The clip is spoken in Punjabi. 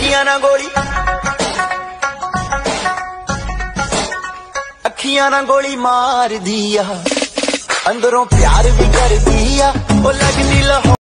अखियां ना गोली मार दिया, अंदरों प्यार भी कर दिया, ओ लगदी